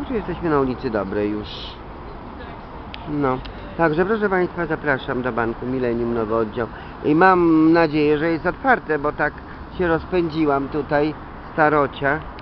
tu jesteśmy na ulicy Dobrej już. No, także proszę Państwa, zapraszam do Banku Millennium, nowy oddział. I mam nadzieję, że jest otwarte, bo tak się rozpędziłam tutaj, starocia.